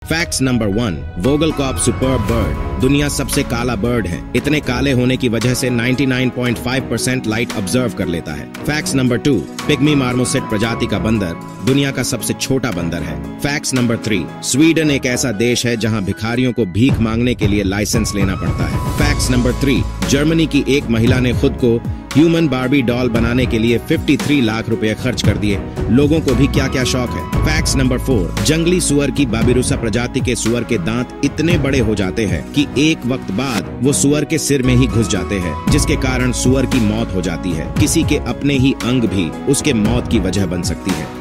Facts number 1, Vogelkop superb bird दुनिया सबसे काला बर्ड है। इतने काले होने की वजह से 99.5% लाइट ऑब्जर्व कर लेता है। फैक्ट्स नंबर 2, पिग्मी मार्मोसेट प्रजाति का बंदर दुनिया का सबसे छोटा बंदर है। फैक्ट्स नंबर 3, स्वीडन एक ऐसा देश है जहां भिखारियों को भीख मांगने के लिए लाइसेंस लेना पड़ता है। फैक्ट्स नंबर 3, जर्मनी की एक महिला ने खुद को ह्यूमन बार्बी डॉल बनाने के लिए 53 लाख रुपए खर्च कर दिए। लोगों को भी क्या क्या शौक है। फैक्ट्स नंबर 4, जंगली सुअर की बाबिरुसा प्रजाति के सुअर के दांत इतने बड़े हो जाते हैं कि एक वक्त बाद वो सुअर के सिर में ही घुस जाते हैं, जिसके कारण सुअर की मौत हो जाती है। किसी के अपने ही अंग भी उसके मौत की वजह बन सकती है।